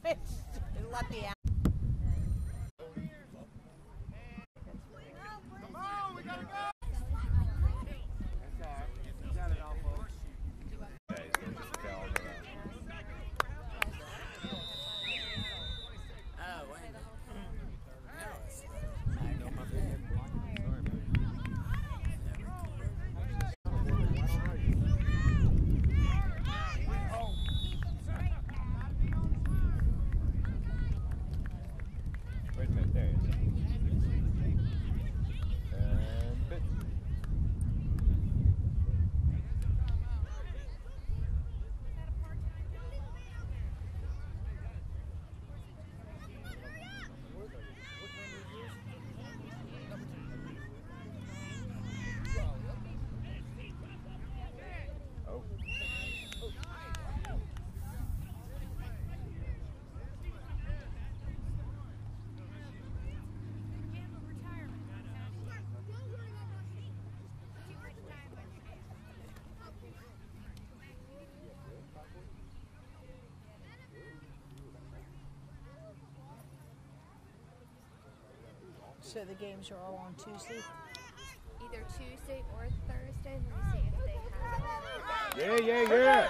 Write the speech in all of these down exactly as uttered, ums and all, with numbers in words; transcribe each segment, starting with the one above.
Let the So the games are all on Tuesday? Either Tuesday or Thursday. Let me see if they have. Yeah, yeah, yeah.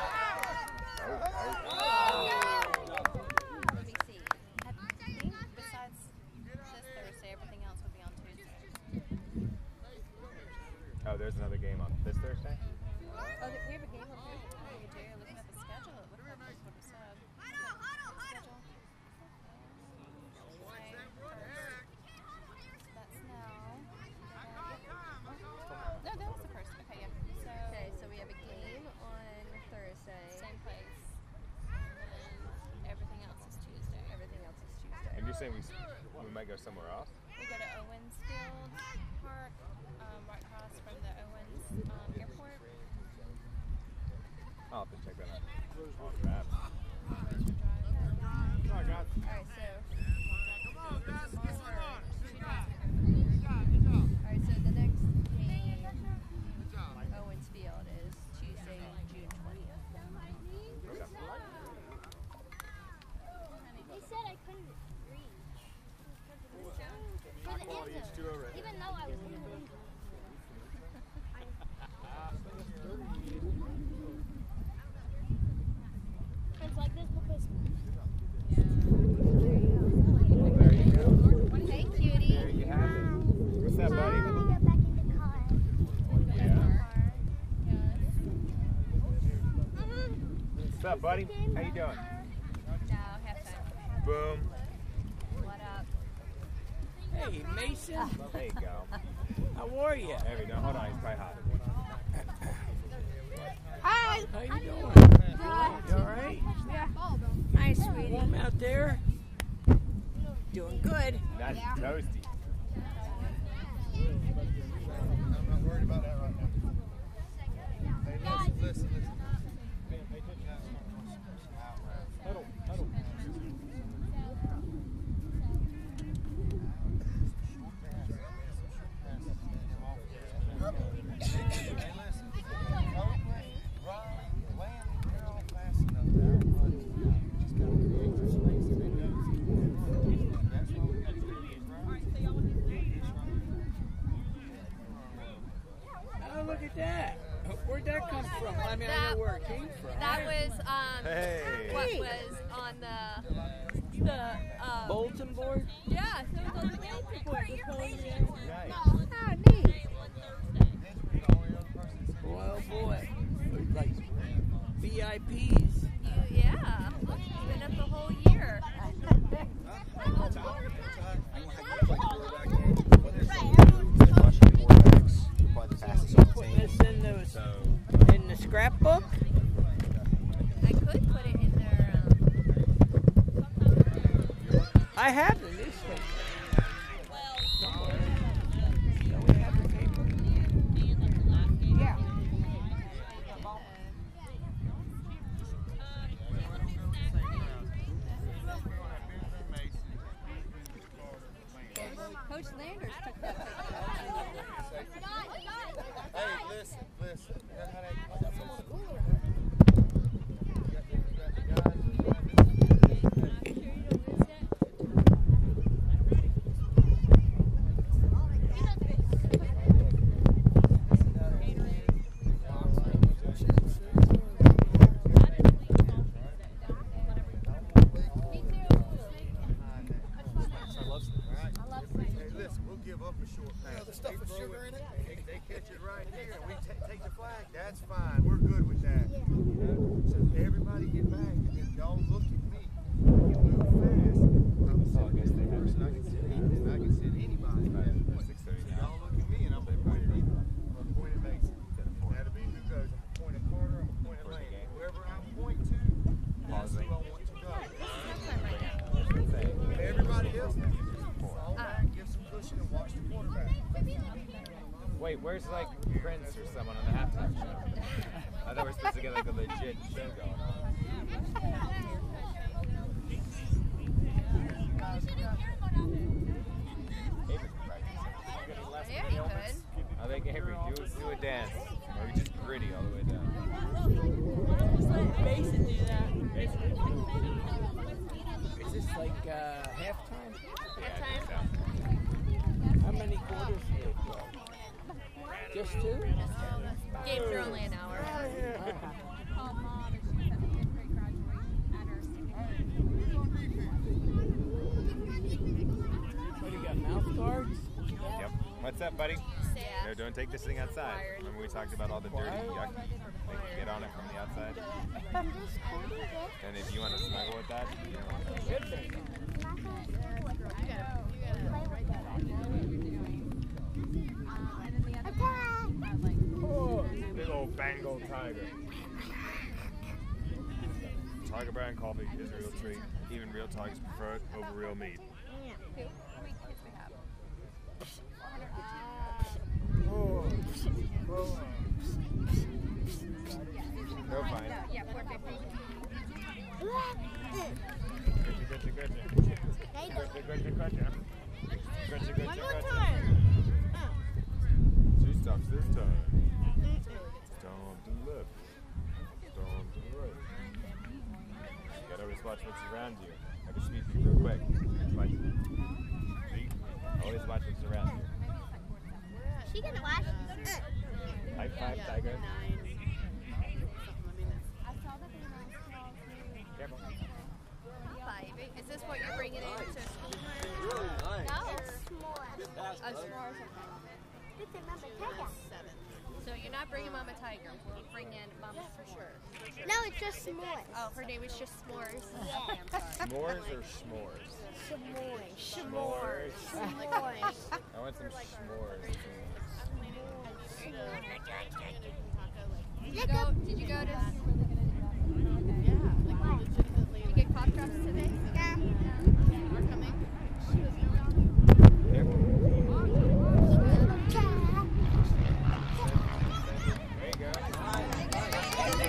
Let me see. I think besides this Thursday, everything else will be on Tuesday. Oh, there's another game on this Thursday? Oh, we have a game on Thursday. Oh, we do. Looking at the schedule, it looked like that's what it said. Schedule. No, that was the first. Okay, yeah. So, okay, so we have a game on Thursday. Same place. And then everything else is Tuesday. Everything else is Tuesday. And you're saying we we might go somewhere else? We go to Owens Field Park, um, right across from the Owens um, Airport. I'll have to check that out. On the map. All right, so. Come on, guys, get some on. Good job. All right, so the next game, Owens Field, is Tuesday, June twentieth. They said I couldn't read. For the answer, even though I was in the window. It's like this because. There you go. Hey, cutie. There you have it. What's that, buddy? Let me get back in the car. Yeah. What's up, buddy? How you doing? No, halftime. Boom. What up? Hey, Mason. There you go. How are you? There we go. Hold on, he's probably hot. Hi! How you doing? You all right? Yeah. Hi, sweetie. Warm out there? Doing good. That's toasty. I'm not worried about that right now. Hey, listen, listen, listen. Huddle, huddle. Oh, look at that. Where'd that come from? I mean, I That- know where it came from. That was um, Hey. what was on the the um, Bulletin board? yeah. So it was on the bulletin board. Nice. Oh, neat. Boy, oh boy. Like V I Ps. You, yeah, it's been up the whole year. Putting this in the, in the scrapbook? I could put it in there. Um, I have the newspaper. Don't we have the paper? Yeah. Coach Landers took that picture. Hey, listen, listen. You know how that goes? up a short pass. the stuff They with throw sugar in it? They, they catch it right here, and we ta- take the flag. That's fine. We're good with that. You know? So everybody get back, and then y'all look at me. You move fast. I'm Oh, I guess they have person I can send, and I can send anybody. six thirty So now. y'all look at me, and I'm appointed either. I'm appointed Mason. That'll be who goes. I'm appointed Carter. I'm appointed Lane. Whoever I point to, that's who I want to go. And everybody else, fall back, give some cushion, and watch the quarterback. Wait, where's like Prince or someone on the halftime show? I thought we were supposed to get like a legit show going on. Avery can practice. Yeah, he could. I think Avery, do, do a dance. Or just gritty all the way down. Just let Mason do that. Is this like uh, halftime? Halftime? How many quarters do they play? Just two? Games are only an hour. What do you got, mouth guards? Yep. What's up, buddy? Yeah. No, don't take this thing outside. Remember we talked about all the dirty yuck? They can get on it from the outside. And if you want to snuggle with that, you know, Should be. big old Bengal tiger. Tiger brand coffee is a real treat. Even real tigers prefer it over real meat. Who? How many kids we have? Go fine. Yeah, four fifty. Gotcha, gotcha, gotcha. Gotcha, gotcha, gotcha. Gotcha, gotcha, One more gotcha. time. Two stops this time. Storm to the left. Storm to the right. You gotta always watch what's around you. I can speed through real quick. Watch. See? Always watch what's around you. She can watch. High five, tiger. Careful. Five. Is this what you're bringing into school? No, it's small. Oh, s'mores. It's another tiger. So you're not bringing Mama Tiger. We'll bring in Mama for sure. No, it's just s'mores. Oh, her name is just S'mores. Yeah. Okay, I'm sorry. S'mores or s'mores? S'mores. S'mores. S'mores. I want some s'mores. Did you go? Did you go to? Did you get cough drops today? Yeah. We're coming. Careful. There you go.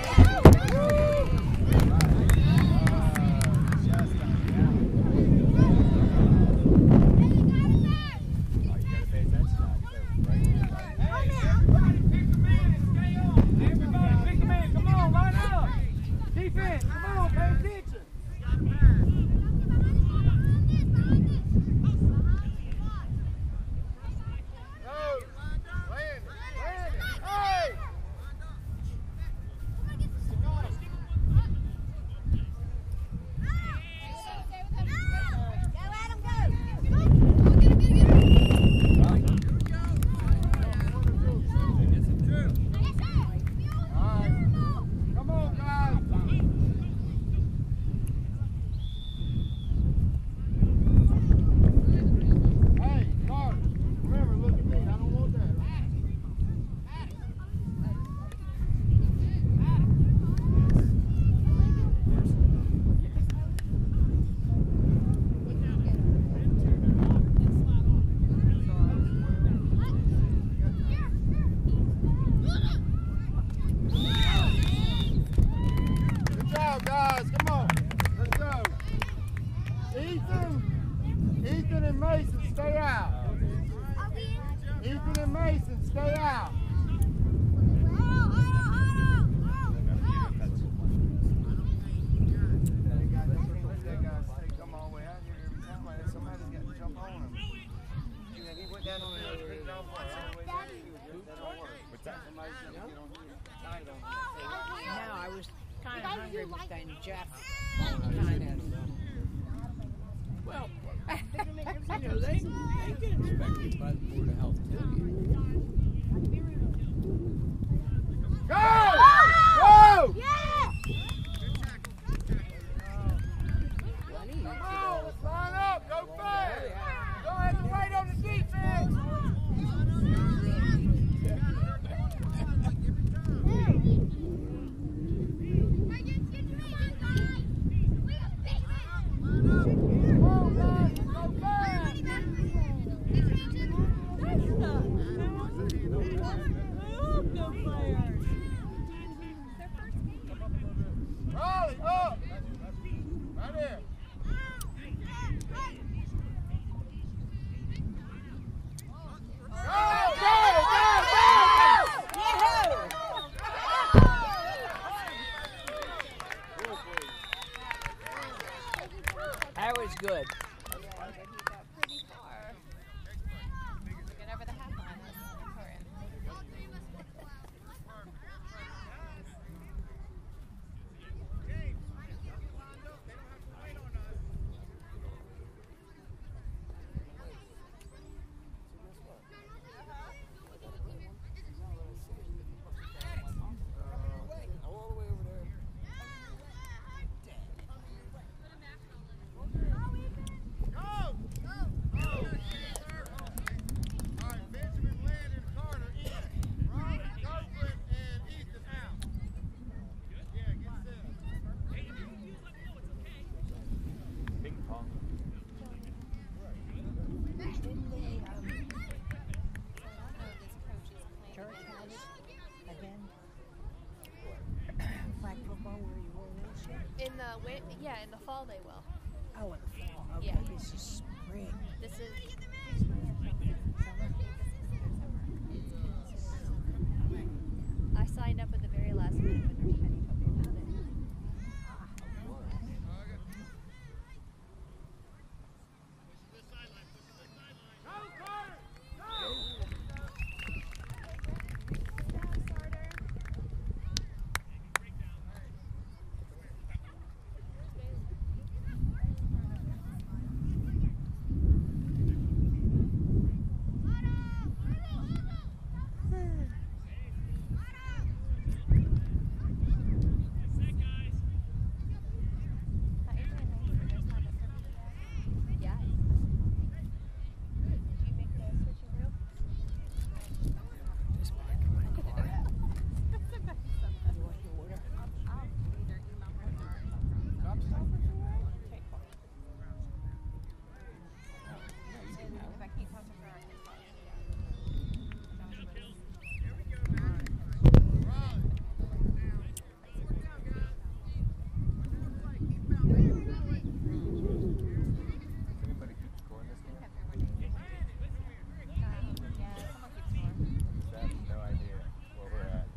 And Jeff kind of, well, you know, they, they get expected by by the Board of Health too. Go! Go! Yeah! Lenny, you Come should on, have- line up, go fast. Go ahead and wait on the defense. Come on, guys, go fast. Raleigh, up. Right there. Go, go, go, go! That was good. Yeah, but he got pretty far. Get over the half line. That's important. All right, Benjamin, Landon, Carter in. Ronald, Copeland, and Ethan out. Yeah, get set. Ping pong. Didn't they, um, Church church have it again? Flag football where you roll wheelchair? In the win- yeah, in the fall they will. Oh, in the fall. Okay, Yeah. this is spring. This is Summer? I signed up at the very last minute when Nurse Penny told me about it. Go, Carter! Yeah. Did you make the switching room? Just park in my car. You want your order? I'll either email her or take one. And if I can't talk to her, I can call you. Anybody keep score in this game? Yeah, someone keeps score. I have no idea where we're at.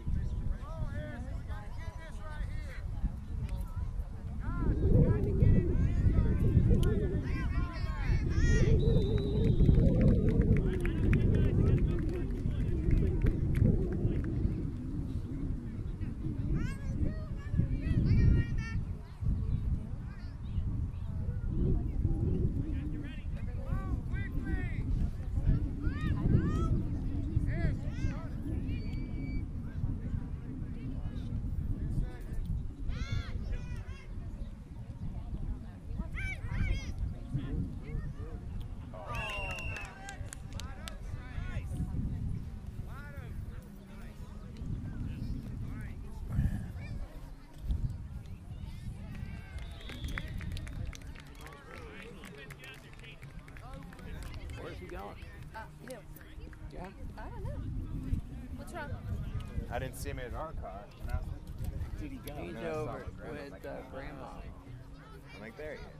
Where's he going? Uh, who? Yeah. I don't know. What's wrong? I didn't see him in our car. And I was like, did he go? He's And then I saw over his grandma. I was with like, uh, "Oh." Grandma. I'm like, there he is.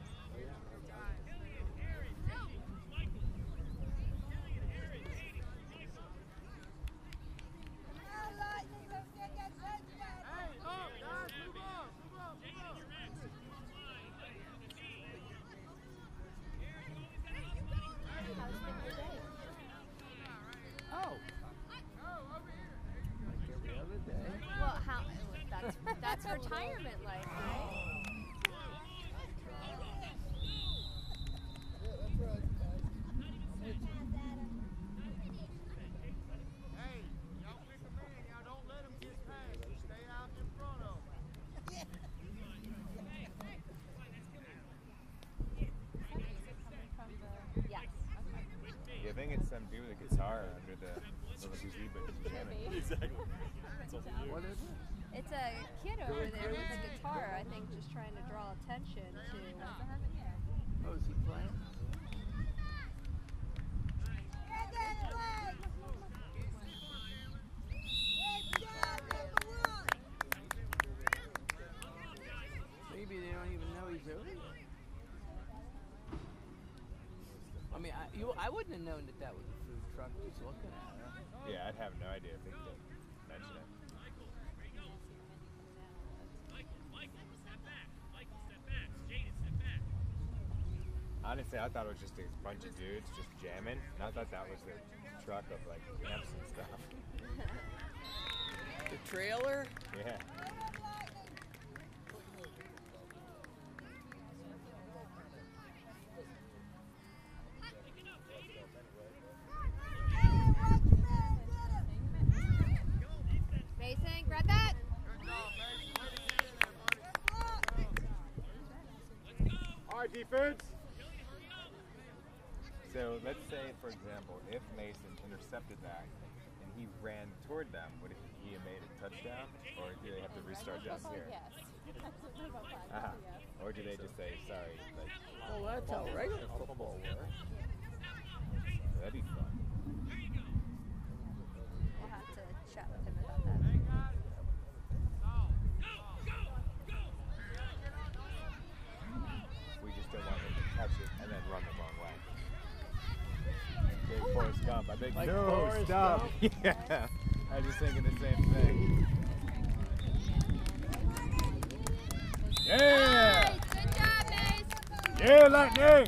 Hey, up, guys, move on, move on, move on. How's been your day? Oh. Like every other day. Well, how? That's that's retirement life, right? Yeah, that's right, guys. I'm with you. I think it's some dude with a guitar under the little gazebo. Exactly. It's also you. What is it? It's a kid over there with a guitar, I think, just trying to draw attention to. Oh, is he playing? Maybe they don't even know he's over there. I mean, I, you, I wouldn't have known that that was a food truck just looking at it. Yeah, I'd have no idea if they didn't mention it. Honestly, I thought it was just a bunch of dudes just jamming, and I thought that was the truck of like amps and stuff. The trailer? Yeah. Mason, grab that. All right, defense. So let's say, for example, if Mason intercepted that and he ran toward them, would he have made a touchdown, or do they have to restart down here? Uh-huh. Or do they just say, sorry, like, Well, that's how regular football works. that'd be fun. We'll have to chat with him about that. We just don't want him to catch it and then run the wrong way. Big Forrest Gump. I think, Like no, Forrest stop. Gump? Yeah. I was just thinking the same thing. Yeah! Nice, good job, Mace. Yeah, Lightning!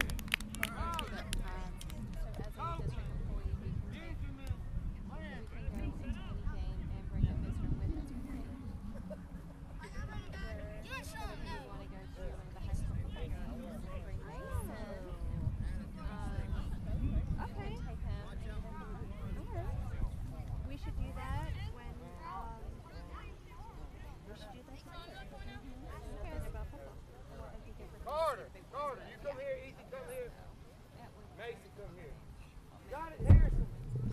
We should do that when um, we should do that together. Okay. About football. Carter, Carter, you come here. Ethan, come here. Mason, come here. Got it, Harrison.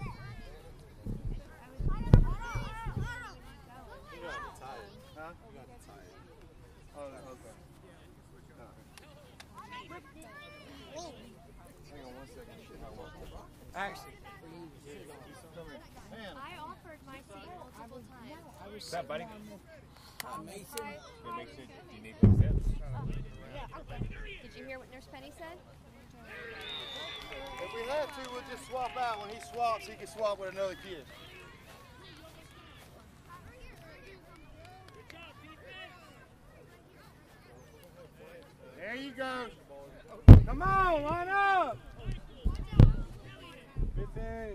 Huh? Oh, okay. Hang on one second. Actually, I offered my seat multiple times. What's up, buddy? Hi, Mason. Good, make sure you need those hips. Did you hear what Nurse Penny said? If we have to, we'll just swap out. When he swaps, he can swap with another kid. There you go. Come on, line up. fifteen.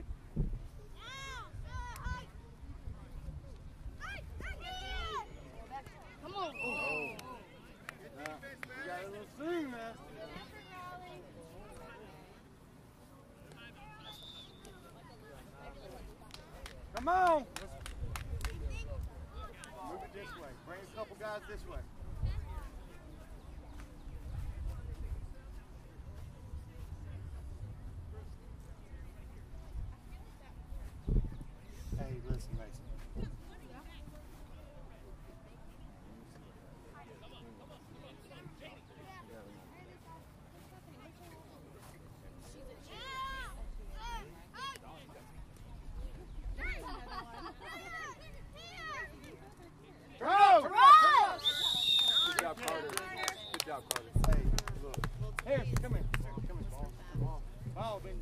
Come on. Oh. Now, you got a little swing, man. Come on. Move it this way. Bring a couple guys this way. Hey, listen, Mason. Go! Good job, Carter. Good job, Carter. Hey, look. Harrison, come here. Come here, ball. Ball, ball baby.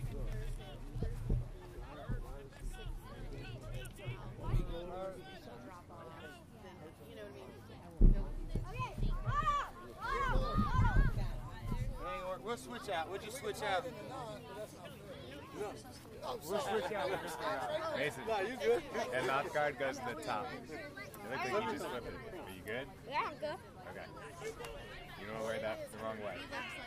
We'll switch out. We'll just switch out. We'll switch out. Mason. No, you good. And mouth guard goes to the top. You look like you just flipped it. Are you good? Yeah, I'm good. Okay. You don't want to wear that the wrong way.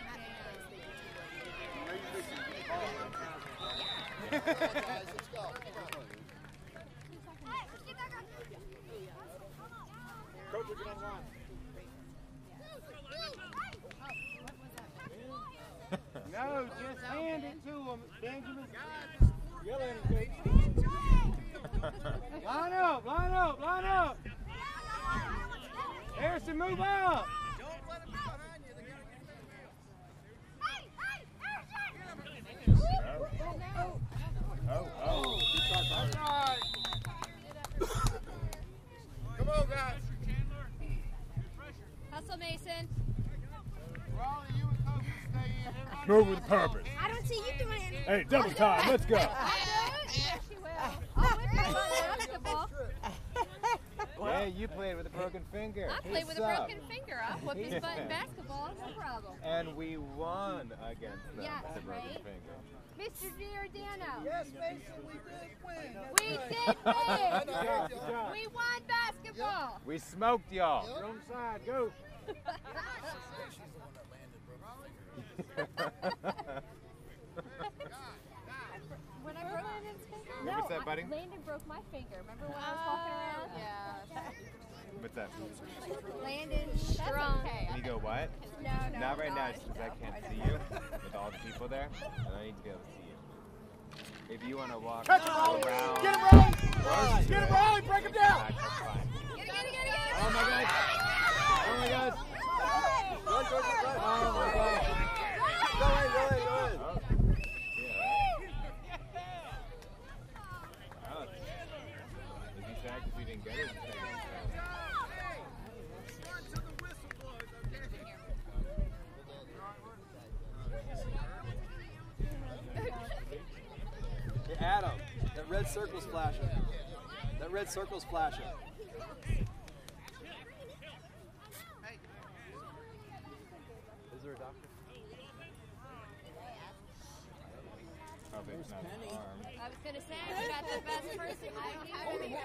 Coach, get on line. No, just hand it to him, Benjamin. Yell at him, coach. Line up, line up, line up. Harrison, move up. Oh, oh. That's right. Come on, guys. Hustle, Mason. Raleigh, you and Coach stay in. Everybody Move with purpose. I don't see you doing anything. Hey, double time. Let's go. I do it. Yes, she will. I'll whip her on basketball. Yeah, you played with a broken finger. I played with a Suck. broken finger. I'll whip his butt in basketball. No problem. And we won against them Yeah, with a broken right? finger. Mister Giordano. Yes, Mason, we did win. We did win. We won basketball. We smoked y'all. Wrong side, go. When I broke Landon's finger? What was that, buddy? I, Landon broke my finger. Remember when I was walking around? Yeah. What's that? Landon strong. Can you go what? No, no. Not right now, God, just because I no, can't don't see know. you with all the people there, and I need to be able to see you. If you want to walk Catch him, Raleigh. around, Get him, Raleigh. close to Get him, it, Raleigh. Break him down. back, that's fine. Get it, get it, get it, get it. Oh my God! Oh my God! Run towards the front. Oh my God! Go ahead, go ahead, go ahead. Oh. Yeah, right? Wow. Is he sad because we didn't get it? Is he sad 'cause we Hey, Adam, that red circle's flashing. That red circle's flashing. Is there a doctor? Oh, but it's not an arm. I was going to say, we got the best person. I don't have anything.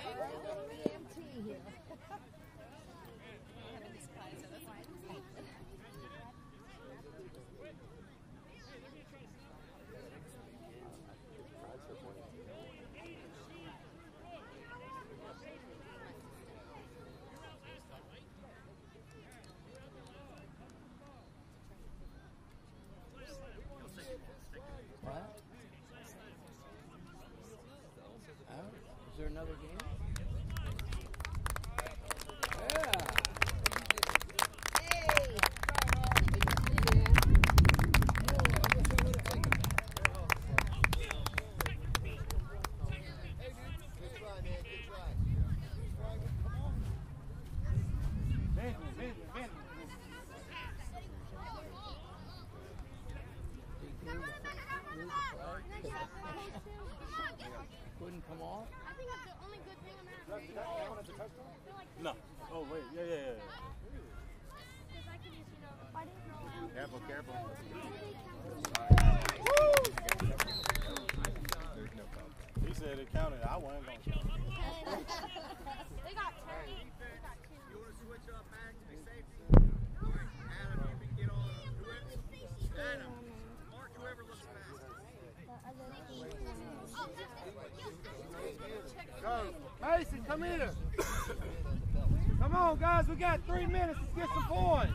What? Oh, is there another game? Yeah. Benjamin, Benjamin, Benjamin. Couldn't come off? I think that's the only good thing about it. No. Oh, wait. Yeah, yeah, yeah. Because I can just, you know, if I didn't know how Careful, careful. There's no problem. He said it counted. I wasn't going to count. they got turned. They got two. You want to switch up back to be safety? All right, Adam, you can get on. Whoever, Adam, mark whoever looks fast. Go. Mason, come here. Come on, guys. We got three minutes. Let's get some points.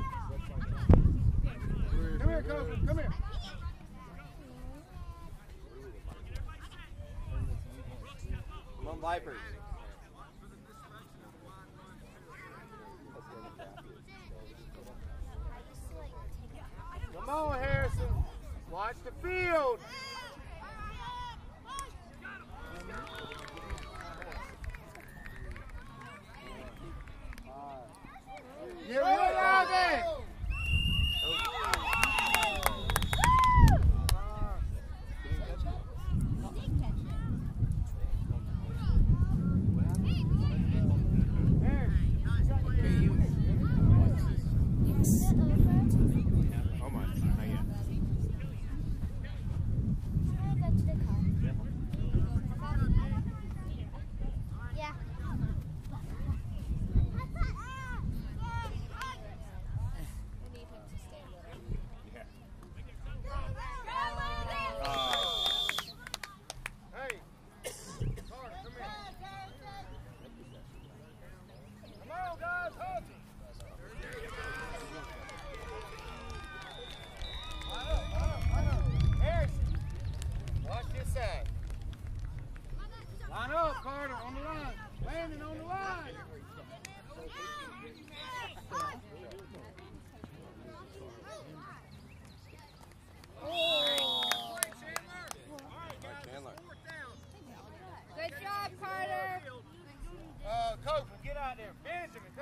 Come here, Coach. Come here. Come on, Vipers. Come on, Harrison. Watch the field. Get rid of it. Almost. Not yet.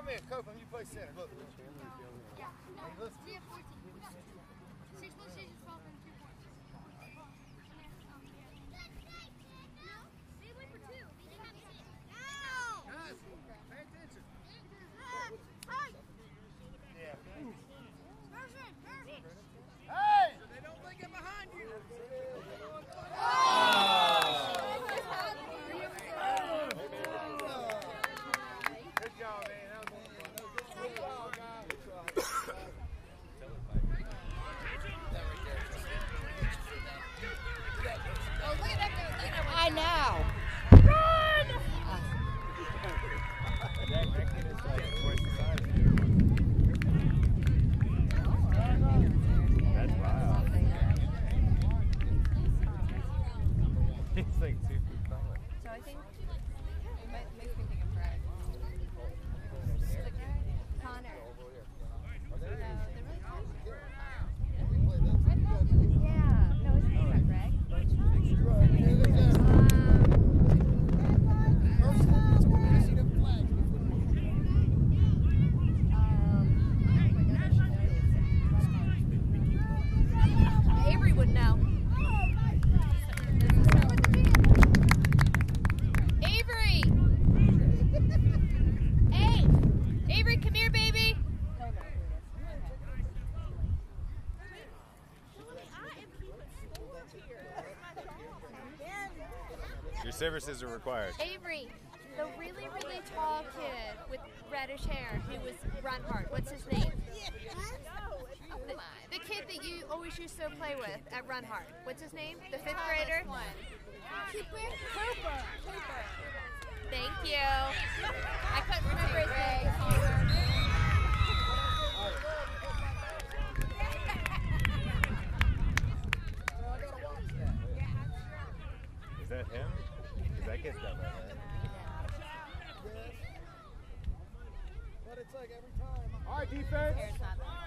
Come here, Copeland, you play center. Look. Yeah. No, Hey, listen. we have fourteen. Six plus six is twelve and two points. No, they went for two. They didn't have six. No! Guys, pay attention. Hey! Yeah. Person! Person! Hey! They don't think it behind you. Good job, man. That was wonderful. I know. That, that kid is like twice the size of you. That's wild. He's like two feet taller. So I think it might, makes me think of Greg. Connor. No, they're really close. Yeah. No, it's not Greg. Avery would know. Avery! Hey! Avery, come here, baby! Your services are required. Avery, the really, really tall kid with reddish hair who was run hard. What's his name? The, the kid that you always used to play with at Run Hard. What's his name? The fifth grader? Cooper? Cooper. Cooper. Thank you. I couldn't remember his name. Is that him? Because that kid's got red hair. What it's like every time. All right, defense. Hair's not that.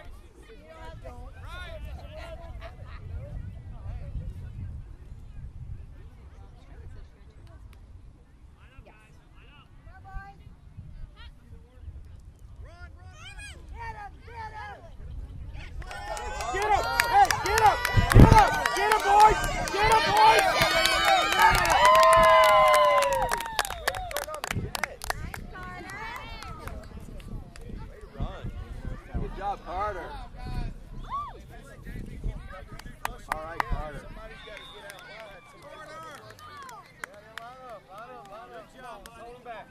Get him! Hey, get him! Get him! Get him, boys! Get him, boys! Good job, Carter. All right, Carter. Somebody's got to get out wide. Yeah, line up, line up, line up. Good job, hold him back.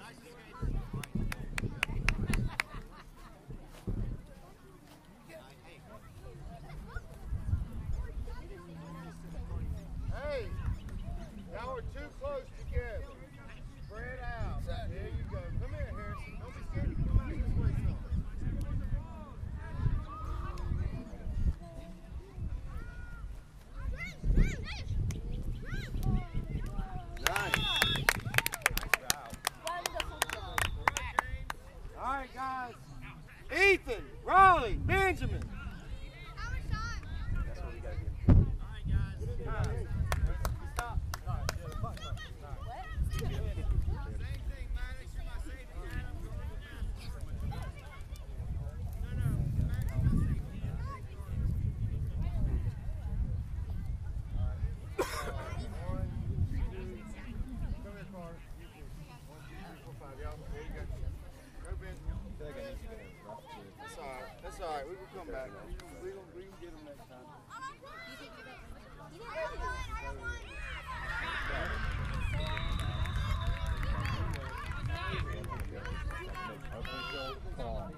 Hey, now we're too close together. Spread out. There you go. Come here, Harrison. Don't be scared to come out this way, son. Nice. All right, guys. Ethan, Raleigh, Benjamin. How much time? That's what we got to get. Stop. That's all right. That's all right. We can come back. We can, we can get them next time. You didn't really do it. I won. Official call.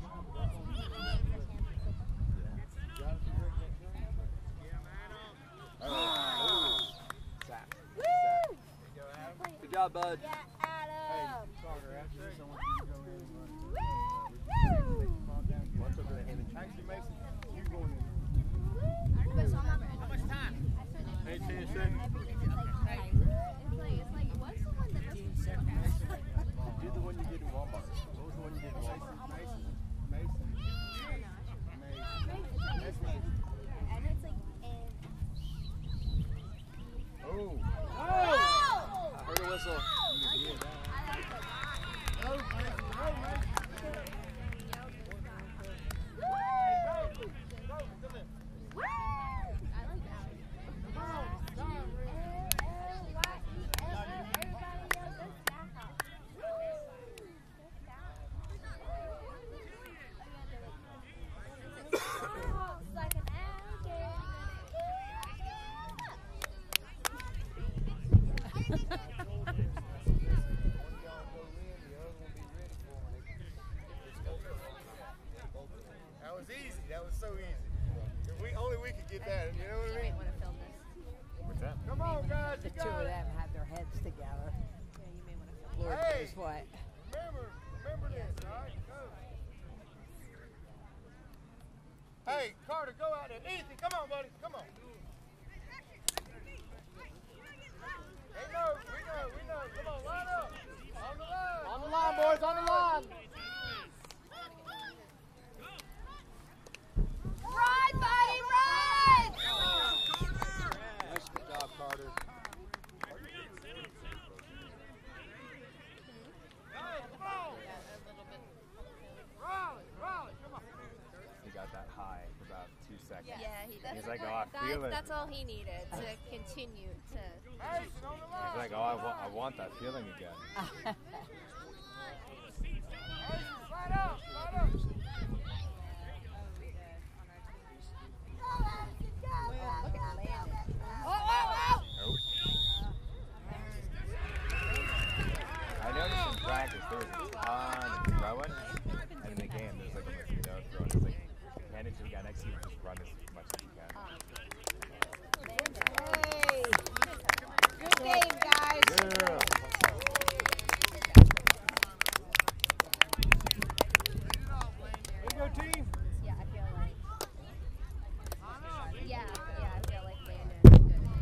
Good job, bud. Yeah, Adam. Carter, after this, I want you to go in and run. Woo! Calm down. Actually, Mason, you going in. How much time? eighteen seconds. It's like, it's like, what's the one that doesn't serve? Do the one you did in Walmart. What was the one you did in Walmart? Mason. Mason. Mason. That's Mason. And it's like, and Oh! I heard a whistle. Oh, Mason. Oh, Mason. That was easy. That was so easy. If we only we could get that. You know what I You mean? might want to film this. What's that? Come on, guys. The You two got of it. them have their heads together. Yeah, you may want to film Lord Hey. knows what. Remember, remember this, all right? Go. Hey, Carter, go out there. Ethan, come on, buddy. Come on. They know. We know. We know. Come on, line up. On the line. On the line, boys, on the line. Run, buddy, run! Nice job, Carter. Raleigh, Raleigh, come on. He got that high for about two seconds. Yeah, he, that's, He's like, oh, I that- feel it. that's all he needed to continue to. Mason on the line. He's like, oh, I, wa- I want that feeling again. Mason, slide up, slide up. Nope. I noticed in practice there was a ton of throwing, and in the game there's like almost no throwing. It's like hand it to the guy next to you and just run as much as you can. Hey! Good game, guys. Yeah. Way to go, team. Yeah, I feel like. Yeah, yeah, I feel like Landon is good.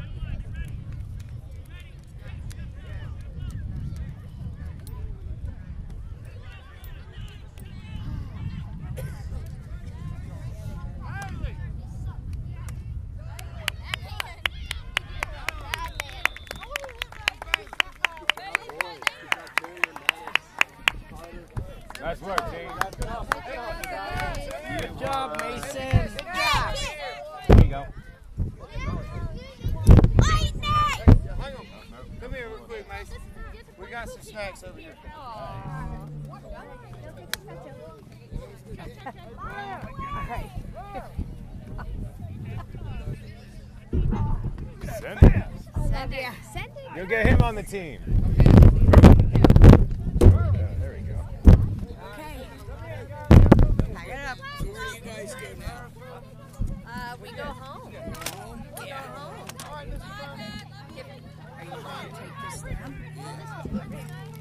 Nice work, team. Good job, Mason. Good job. There you go. Hang on. Come here real quick, Mason. We got some snacks over here. All right. Send it. Send it. Send it. You'll get him on the team. Yeah, there we go. Okay. Hang it up. So where do you guys go now? Uh, we go home. Home? We go home. Are you going to take this down?